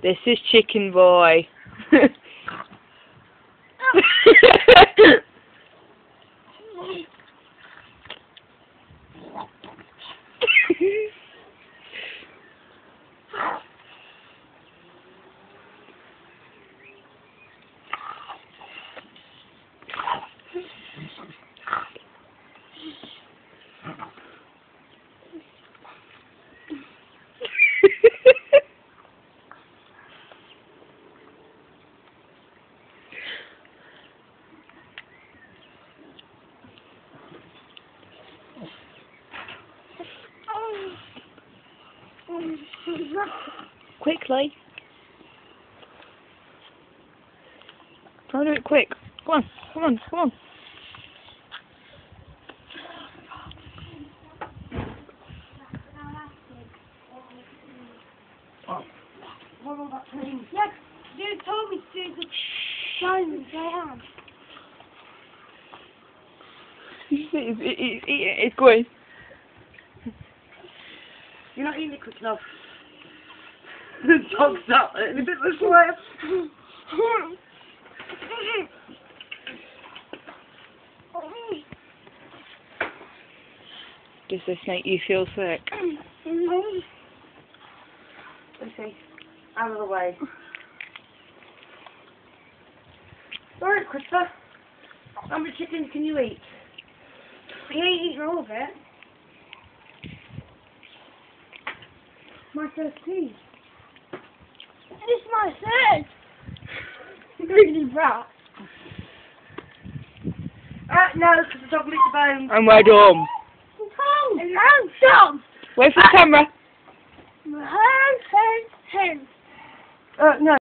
This is Chicken Boy. Quickly. Try to do it quick. Come on, come on, come on. What about that? Yeah, you told me to do the diamonds, I am. It's going. You're not eating it quick enough. The dog's not letting a bit of slip. Does this make you feel sick? Let's see. Out of the way. Alright, Christopher. How many chickens can you eat? You ain't eating all of it. My first piece. This is my third. Really brat. No, because the dog licked the bones. And we're done. Stop! Wait for the camera. No.